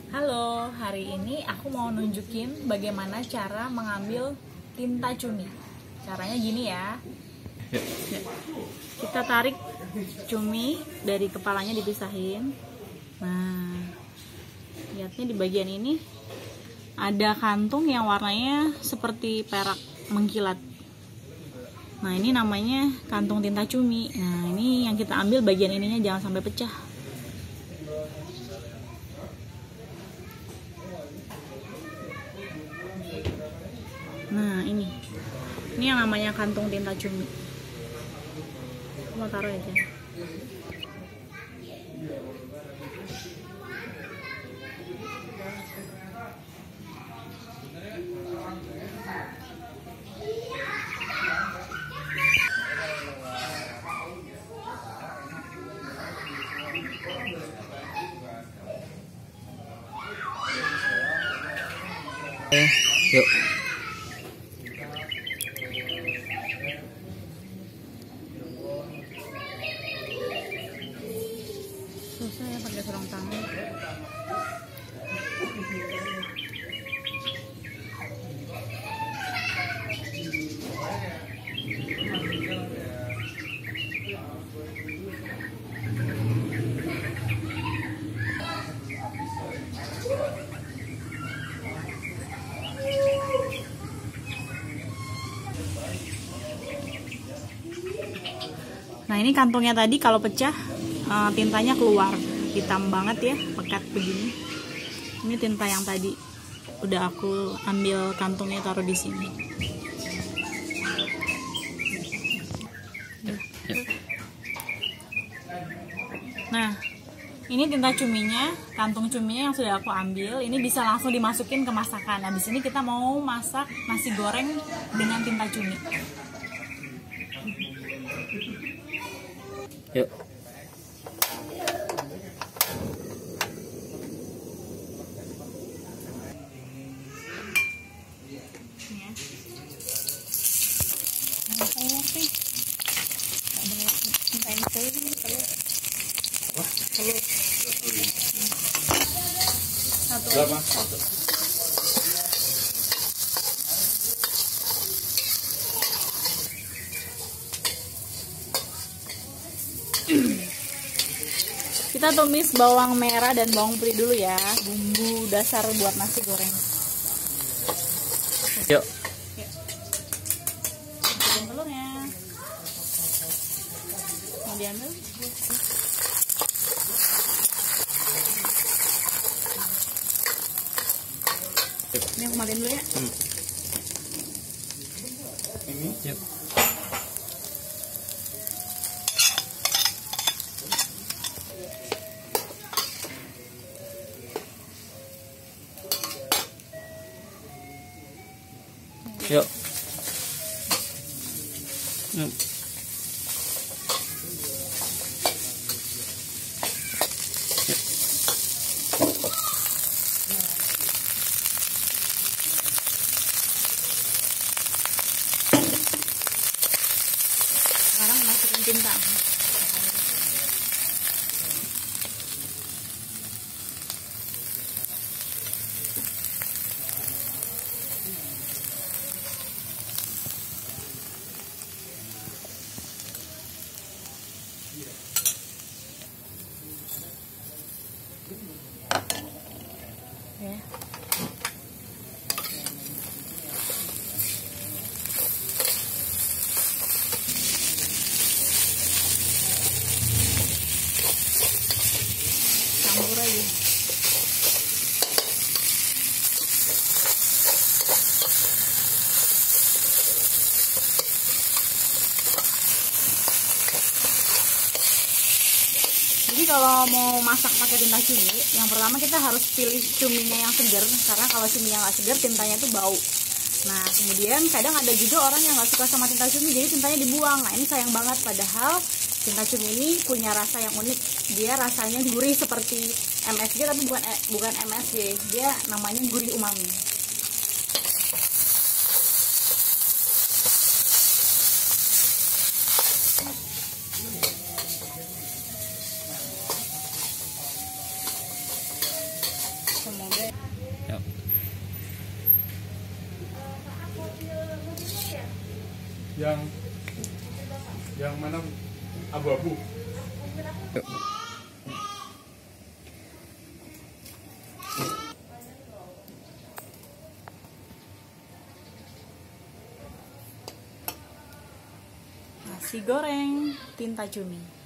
Halo, hari ini aku mau nunjukin bagaimana cara mengambil tinta cumi. Caranya gini ya. Kita tarik cumi dari kepalanya, dipisahin. Nah, lihatnya di bagian ini ada kantung yang warnanya seperti perak mengkilat. Nah, ini namanya kantung tinta cumi. Nah, ini yang kita ambil bagian ininya, jangan sampai pecah. Nah, ini yang namanya kantung tinta cumi. Mau taruh aja. Yuk. Susah ya pakai sarung tangan. Nah, ini kantongnya tadi kalau pecah tintanya keluar, hitam banget ya, pekat begini. Ini tinta yang tadi udah aku ambil kantongnya, taruh di sini. Nah, ini tinta cuminya, kantung cuminya yang sudah aku ambil. Ini bisa langsung dimasukin ke masakan. Nah, di sini kita mau masak nasi goreng dengan tinta cumi. Yuk. Satu. Kita tumis bawang merah dan bawang putih dulu ya, bumbu dasar buat nasi goreng. Yuk. Masukin telurnya. Mau diambil? Ini aku matiin dulu ya. Ini. Yuk. Yuk. Sekarang masukin tinta. Ya. Campur aja. Jadi kalau mau masak pakai tinta cumi, yang pertama kita harus pilih cuminya yang segar, karena kalau cumi yang nggak segar tintanya itu bau. Nah, kemudian kadang ada juga orang yang nggak suka sama tinta cumi, jadi tintanya dibuang. Nah, ini sayang banget, padahal tinta cumi ini punya rasa yang unik. Dia rasanya gurih seperti MSG, tapi bukan MSG. Dia namanya gurih umami. yang mana abu-abu. Yuk. Nasi goreng tinta cumi.